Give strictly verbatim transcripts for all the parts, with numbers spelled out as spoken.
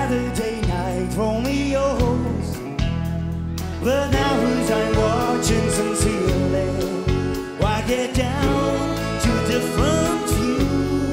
Saturday night Romeos, but now as I'm watching sincerely, why get down to different view?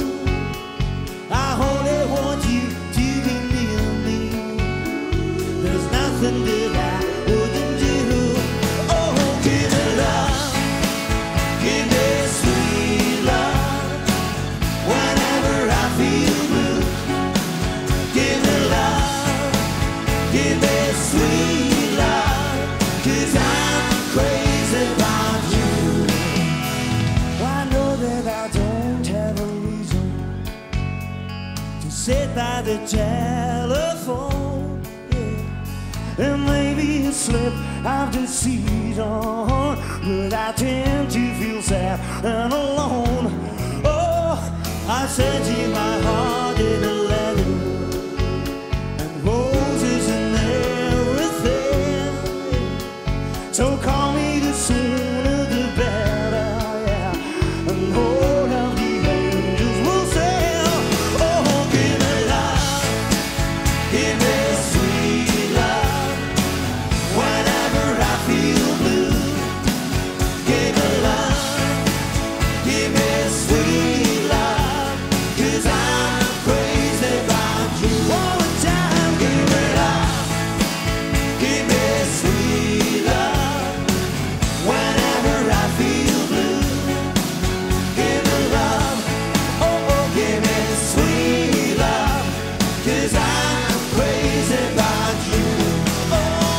I only want you to be near me. There's nothing that I wouldn't do. Oh, give me love, give me sweet love. Whenever I feel blue, give me love, give me sweet love, 'cause I'm crazy about you. I know that I don't have a reason to sit by the telephone, yeah. And maybe a slip of the season, but I tend to feel sad and alone. Oh, I sent you my heart in a letter, and roses and everything. So call me the sooner the better, yeah. And all of the angels will sing. Oh, give me love, give me sweet love. Whenever I feel blue, give me love, give me sweet love, 'cause I'm crazy about you. All the time, give me love, give me sweet love. Whenever I feel blue, give me love, oh, oh, give me sweet love, 'cause I'm crazy about you. Oh.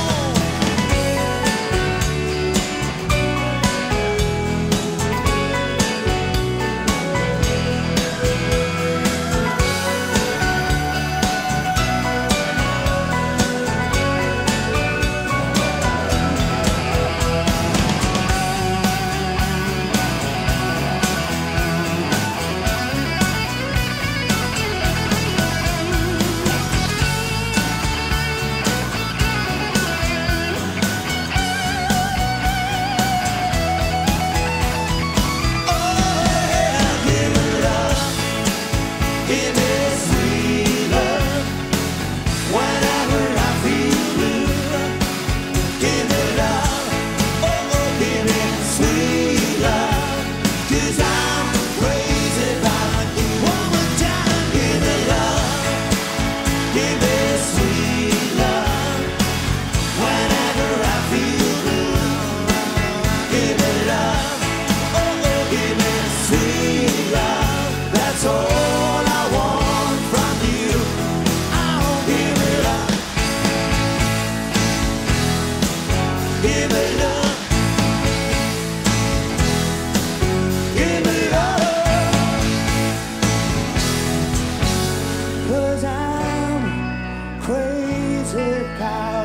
Give me sweet love. Whenever I feel blue, give me love, oh, oh, give me sweet love, 'cause I'm crazy about you. One more time, give me love, give me sweet love. Whenever I feel blue, give me love, oh, oh, give me sweet love. That's all. Give me love, give me love, 'cause I'm crazy about